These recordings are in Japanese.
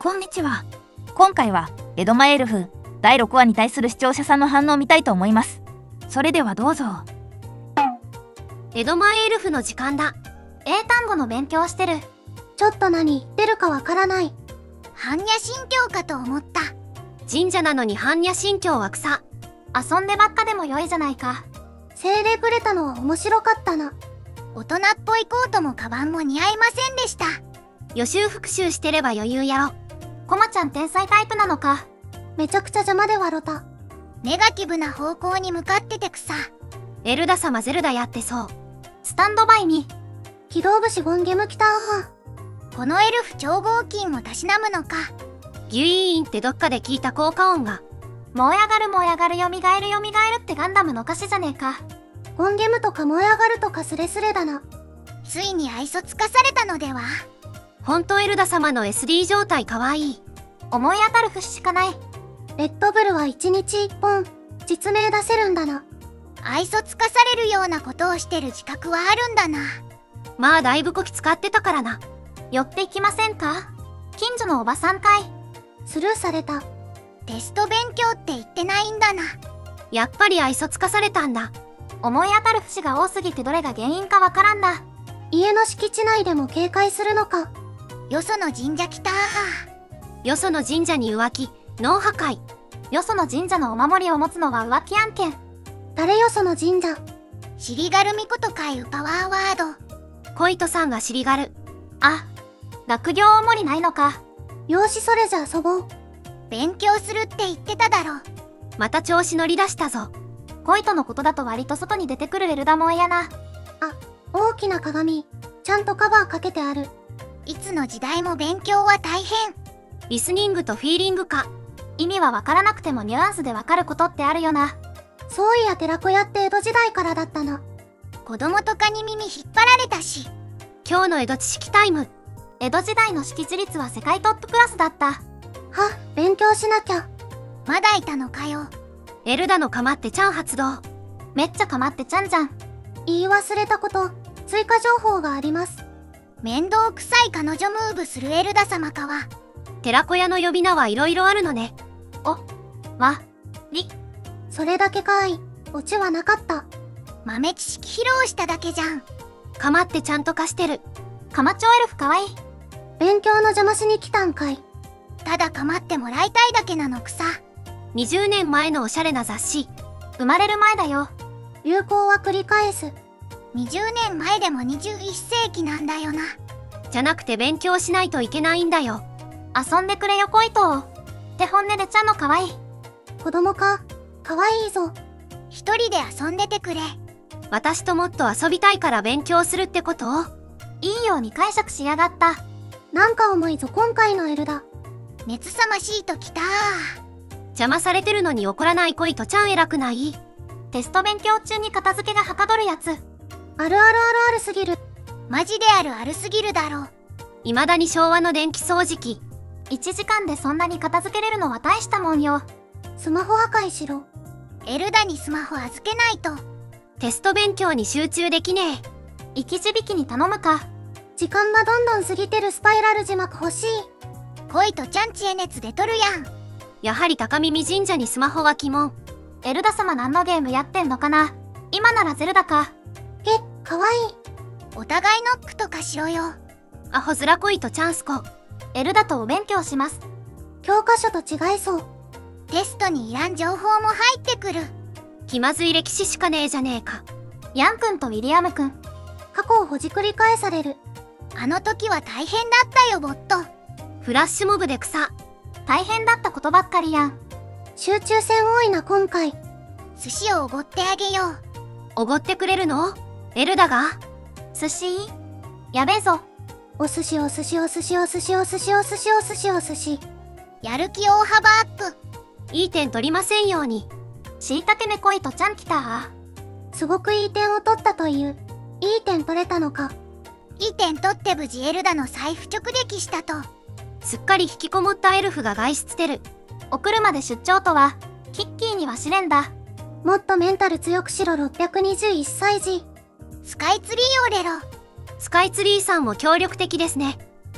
こんにちは。今回は江戸前エルフ第6話に対する視聴者さんの反応を見たいと思います。それではどうぞ。 江戸前エルフの時間だ。 英単語の勉強してる。 ちょっと何言ってるかわからない。 般若心経かと思った。 神社なのに般若心経は草。 遊んでばっかでも良いじゃないか。 精霊くれたのは面白かったな。 大人っぽいコートもカバンも似合いませんでした。 予習復習してれば余裕やろ。 コマちゃん天才タイプなのか。 めちゃくちゃ邪魔ではロタ。 ネガティブな方向に向かっててくさ。 エルダ様ゼルダやってそう。 スタンドバイに機動武士ゴンゲムキターハこのエルフ超合金をたしなむのか。 ギュイーンってどっかで聞いた効果音が。 燃え上がる燃え上がるよみがえるよみがえるってガンダムの歌詞じゃねえか。 ゴンゲムとか燃え上がるとかスレスレだな。 ついに愛想つかされたのでは。 ほんとエルダ様の SD 状態かわいい。 思い当たる節しかない。 レッドブルは1日1本実名出せるんだな。 愛想つかされるようなことをしてる自覚はあるんだな。 まあだいぶこき使ってたからな。 寄っていきませんか。近所のおばさんかい。 スルーされた。 テスト勉強って言ってないんだな。 やっぱり愛想つかされたんだ。 思い当たる節が多すぎてどれが原因かわからんだ。 家の敷地内でも警戒するのか。 よその神社来た。 よその神社に浮気、脳破壊。 よその神社のお守りを持つのは浮気案件。 誰よその神社。 尻軽みことかいうパワーワード。 コイトさんが尻軽。 あ、学業おもりないのか。 よしそれじゃ遊ぼう。 勉強するって言ってただろ。 また調子乗り出したぞ。 コイトのことだと割と外に出てくるエルダモンやな。 あ、大きな鏡。ちゃんとカバーかけてある。 いつの時代も勉強は大変。 リスニングとフィーリングか。 意味はわからなくてもニュアンスでわかることってあるよな。 そういや寺子屋って江戸時代からだったな。 子供とかに耳引っ張られたし。 今日の江戸知識タイム。 江戸時代の識字率は世界トップクラスだった。 は、勉強しなきゃ。 まだいたのかよ。 エルダの構ってちゃん発動。 めっちゃ構ってちゃんじゃん。 言い忘れたこと、追加情報があります。 面倒くさい彼女ムーブするエルダ様かは。 寺子屋の呼び名はいろいろあるのね。 それだけかい。オチはなかった。 豆知識披露しただけじゃん。 構ってちゃんと貸してる。 カマチョエルフかわいい。 勉強の邪魔しに来たんかい。 ただ構ってもらいたいだけなのくさ。 20年前のおしゃれな雑誌。 生まれる前だよ。 流行は繰り返す。 20年前でも21世紀なんだよな。 じゃなくて勉強しないといけないんだよ。 遊んでくれよコイト。って本音でちゃんのかわいい。 子供か。かわいいぞ。 一人で遊んでてくれ。 私ともっと遊びたいから勉強するってこと？ いいように解釈しやがった。 なんか重いぞ今回のエルダ。 熱さましいときた。 邪魔されてるのに怒らないコイトちゃん偉くない？ テスト勉強中に片付けがはかどるやつ。 あるあるあるあるすぎる。 マジであるあるすぎるだろ。 未だに昭和の電気掃除機。 1時間でそんなに片付けれるのは大したもんよ。 スマホ破壊しろ。 エルダにスマホ預けないと。 テスト勉強に集中できねえ。 生き字引きに頼むか。 時間がどんどん過ぎてる。スパイラル字幕欲しい。 恋とちゃんちえ熱出とるやん。 やはり高耳神社にスマホは鬼門。 エルダ様何のゲームやってんのかな。今ならゼルダか。 かわいい。 お互いノックとかしろよ。 アホ面恋とチャンスコ。 エルダとお勉強します。 教科書と違いそう。 テストにいらん情報も入ってくる。 気まずい歴史しかねえじゃねえか。 ヤン君とウィリアム君。 過去をほじくり返される。 あの時は大変だったよボット。 フラッシュモブで草。 大変だったことばっかりやん。 集中戦多いな今回。 寿司をおごってあげよう。 おごってくれるの？エルダが？ 寿司やべえぞ。 お寿司お寿司お寿司お寿司お寿司お寿司お寿司お寿司。 やる気大幅アップ。 いい点取りませんように。 しいたけめこいとちゃん来た。 すごくいい点を取ったという。いい点取れたのか。 いい点取って無事エルダの財布直撃したと。 すっかり引きこもったエルフが外出てる。 お車で出張とはキッキーには試練だ。 もっとメンタル強くしろ。621歳児。 スカイツリーをれろ。 スカイツリーさんも協力的ですね。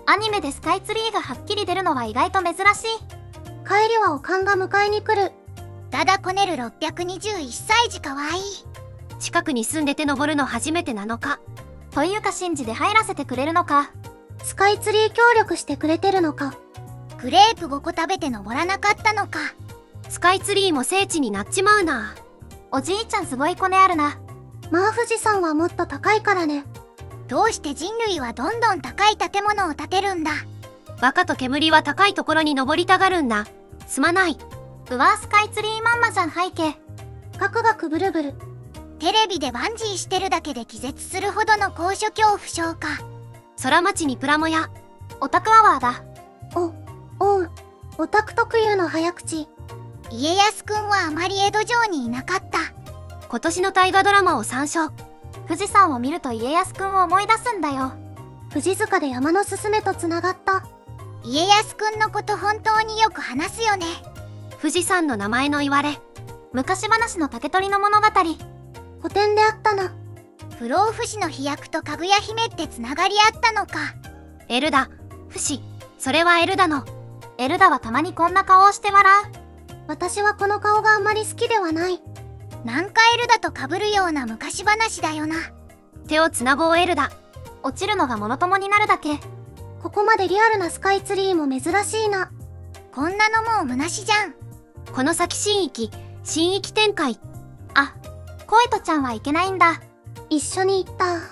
アニメでスカイツリーがはっきり出るのは意外と珍しい。 帰りはおかんが迎えに来る。 ダダこねる621歳児かわいい。 近くに住んでて登るの初めてなのか。 というか信じで入らせてくれるのか。 スカイツリー協力してくれてるのか。 クレープ5個食べて登らなかったのか。 スカイツリーも聖地になっちまうな。 おじいちゃんすごいコネあるな。 まあ富士山はもっと高いからね。 どうして人類はどんどん高い建物を建てるんだ。 バカと煙は高いところに登りたがるんだ。すまない。 うわースカイツリーまんまじゃん背景。 ガクガクブルブル。 テレビでバンジーしてるだけで気絶するほどの高所恐怖症か。 空町にプラモや。 オタクアワーだ。 おう。オタク特有の早口。 家康くんはあまり江戸城にいなかった。 今年の大河ドラマを参照。 富士山を見ると家康くんを思い出すんだよ。 富士塚で山のすすめとつながった。 家康くんのこと本当によく話すよね。 富士山の名前の言われ。 昔話の竹取の物語。 古典であったな。 不老不死の飛躍とかぐや姫ってつながりあったのか。 エルダ、不死、それはエルダの。 エルダはたまにこんな顔をして笑う。 私はこの顔があまり好きではない。 なんかエルダと被るような昔話だよな。 手をつなごうエルダ。 落ちるのがモノトモになるだけ。 ここまでリアルなスカイツリーも珍しいな。 こんなのもう虚しじゃん。 この先新域展開。 あ、恋とちゃんはいけないんだ。 一緒に行った。 いい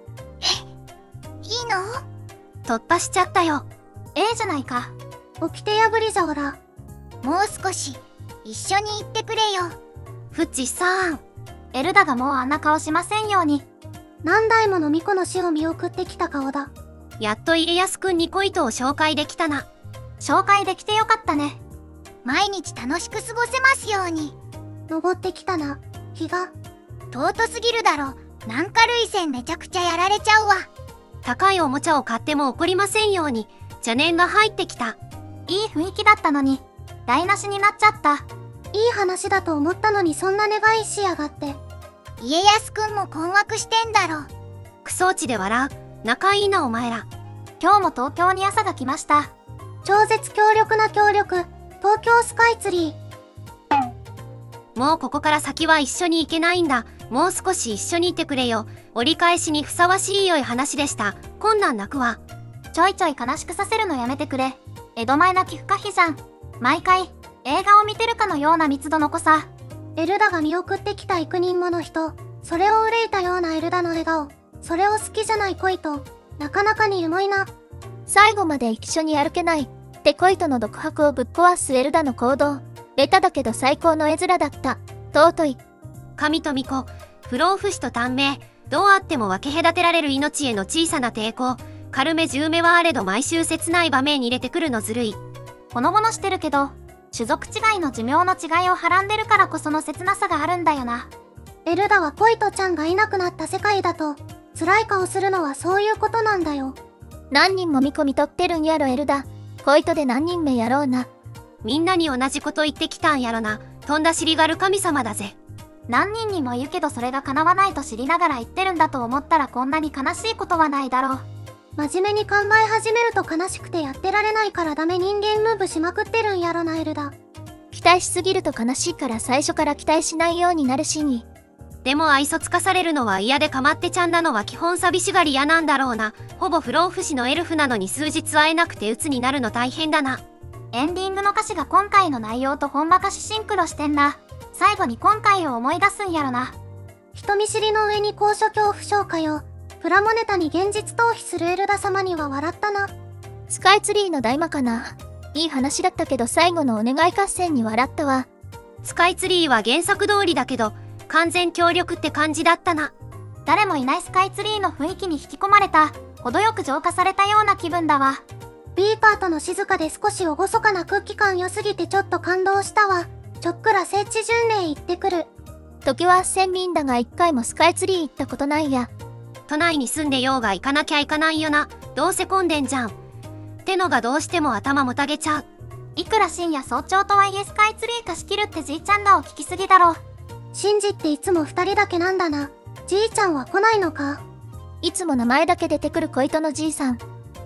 の？ 突破しちゃったよ。 じゃないか。 掟破りじゃおら。 もう少し一緒に行ってくれよ。 フッチさん。 エルダがもうあんな顔しませんように。 何代もの巫女の死を見送ってきた顔だ。 やっと家康くんに恋とを紹介できたな。 紹介できてよかったね。 毎日楽しく過ごせますように。 登ってきたな、日が。 尊すぎるだろ。なんか涙腺めちゃくちゃやられちゃうわ。 高いおもちゃを買っても怒りませんように。邪念が入ってきた。 いい雰囲気だったのに台無しになっちゃった。 いい話だと思ったのにそんな願いしやがって。 家康くんも困惑してんだろ。 クソーチで笑う。仲いいなお前ら。 今日も東京に朝が来ました。 超絶強力な協力、東京スカイツリー。 もうここから先は一緒に行けないんだ。もう少し一緒にいてくれよ。折り返しにふさわしい良い話でした。困難なくは。 ちょいちょい悲しくさせるのやめてくれ。江戸前の寄付可否じゃん。毎回映画を見てるかのような密度の濃さ。 エルダが見送ってきた幾人もの人、それを憂いたようなエルダの笑顔、それを好きじゃない恋と、なかなかにエモいな。 最後まで一緒に歩けないって恋との独白をぶっ壊すエルダの行動。ベタだけど最高の絵面だった。尊い。 神と巫女、不老不死と短命、どうあっても分け隔てられる命への小さな抵抗。軽め重めはあれど毎週切ない場面に入れてくるのずるい。 ほのぼのしてるけど、種族違いの寿命の違いをはらんでるからこその切なさがあるんだよな。 エルダは恋とちゃんがいなくなった世界だと、辛い顔するのはそういうことなんだよ。 何人も見込み取ってるんやろエルダ。恋とで何人目やろうな。 みんなに同じこと言ってきたんやろな。とんだ尻がる神様だぜ。 何人にも言うけどそれが叶わないと知りながら言ってるんだと思ったらこんなに悲しいことはないだろう。 真面目に考え始めると悲しくてやってられないからダメ人間ムーブしまくってるんやろなエルダ。 期待しすぎると悲しいから最初から期待しないようになるしに。 でも愛想つかされるのは嫌でかまってちゃんなのは基本寂しがり屋なんだろうな。ほぼ不老不死のエルフなのに数日会えなくて鬱になるの大変だな。 エンディングの歌詞が今回の内容とほんま歌詞シンクロしてんな。最後に今回を思い出すんやろな。 人見知りの上に高所恐怖症かよ。プラモネタに現実逃避するエルダ様には笑ったな。 スカイツリーの大魔かな。いい話だったけど最後のお願い合戦に笑ったわ。 スカイツリーは原作通りだけど完全協力って感じだったな。 誰もいないスカイツリーの雰囲気に引き込まれた。程よく浄化されたような気分だわ。 ビーパーとの静かで少し厳かな空気感良すぎてちょっと感動したわ。ちょっくら聖地巡礼行ってくる。 時は千民だが一回もスカイツリー行ったことないや。 都内に住んでようが行かなきゃいかないよな。どうせ混んでんじゃん。ってのがどうしても頭もたげちゃう。 いくら深夜早朝とはいえスカイツリー貸し切るってじいちゃんらを聞きすぎだろ。 シンジっていつも2人だけなんだな。じいちゃんは来ないのか。 いつも名前だけ出てくる恋とのじいさん。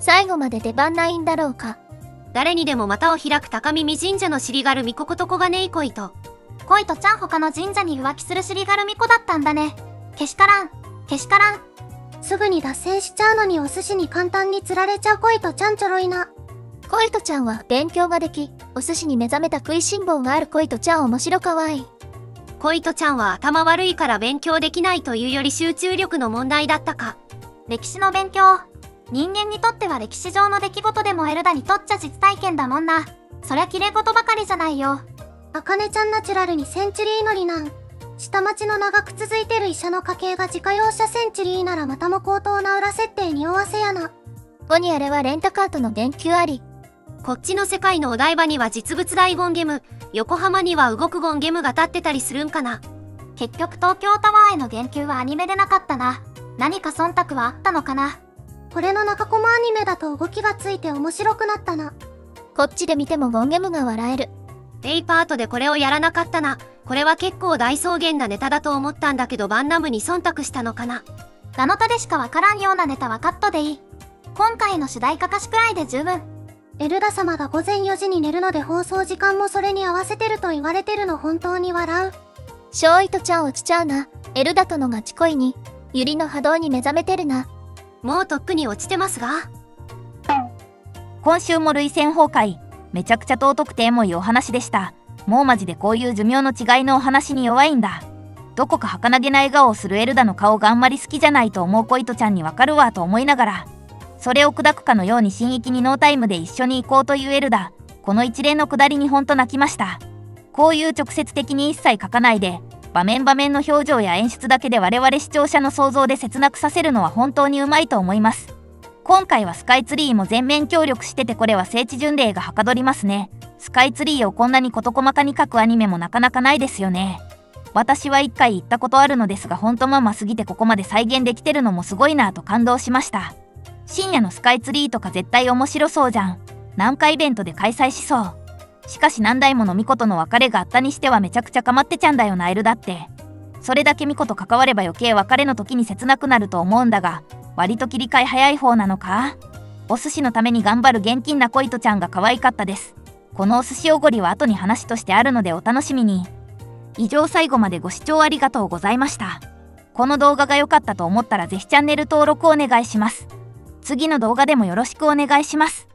最後まで出番ないんだろうか。 誰にでも股を開く高耳神社の尻軽巫女ことこがねいこいと。 恋とちゃん他の神社に浮気する尻軽巫女だったんだね。けしからん。けしからん。 すぐに脱線しちゃうのにお寿司に簡単に釣られちゃう恋とちゃんちょろいな。 恋とちゃんは勉強ができ、お寿司に目覚めた食いしん坊がある恋とちゃん面白かわいい。 恋とちゃんは頭悪いから勉強できないというより集中力の問題だったか。 歴史の勉強。人間にとっては歴史上の出来事でもエルダにとっちゃ実体験だもんな。そりゃ綺麗事ばかりじゃないよ。 あかねちゃんナチュラルにセンチュリー乗りなん。下町の長く続いてる医者の家系が自家用車センチュリーならまたも高等な裏設定におわせやな。 後にあれはレンタカートの電球あり。 こっちの世界のお台場には実物大ゴンゲム、横浜には動くゴンゲムが立ってたりするんかな。 結局東京タワーへの言及はアニメでなかったな。何か忖度はあったのかな。 これの中コマアニメだと動きがついて面白くなったな。 こっちで見てもゴンゲムが笑える。 レイパートでこれをやらなかったな。これは結構大草原なネタだと思ったんだけどバンナムに忖度したのかな。 ガノタでしかわからんようなネタはカットでいい。今回の主題歌歌詞くらいで十分。 エルダ様が午前4時に寝るので放送時間もそれに合わせてると言われてるの本当に笑う。 少尉とちゃん落ちちゃうな。エルダとのガチ恋に、ユリの波動に目覚めてるな。 もうとっくに落ちてますが。 今週も涙腺崩壊。めちゃくちゃ尊くてエモいお話でした。もうマジでこういう寿命の違いのお話に弱いんだ。どこか儚げな笑顔をするエルダの顔があんまり好きじゃないと思う恋とちゃんにわかるわと思いながら、それを砕くかのように新域にノータイムで一緒に行こうというエルダ。この一連のくだりにほんと泣きました。こういう直接的に一切書かないで、場面場面の表情や演出だけで我々視聴者の想像で切なくさせるのは本当にうまいと思います。今回はスカイツリーも全面協力しててこれは聖地巡礼がはかどりますね。スカイツリーをこんなに事細かに描くアニメもなかなかないですよね。私は一回行ったことあるのですがほんとママすぎてここまで再現できてるのもすごいなぁと感動しました。深夜のスカイツリーとか絶対面白そうじゃん。なんかイベントで開催しそう。しかし何代ものミコとの別れがあったにしてはめちゃくちゃかまってちゃんだよなエルだって。それだけミコと関われば余計別れの時に切なくなると思うんだが、割と切り替え早い方なのか。お寿司のために頑張る現金な恋とちゃんが可愛かったです。このお寿司おごりは後に話としてあるのでお楽しみに。以上最後までご視聴ありがとうございました。この動画が良かったと思ったらぜひチャンネル登録お願いします。次の動画でもよろしくお願いします。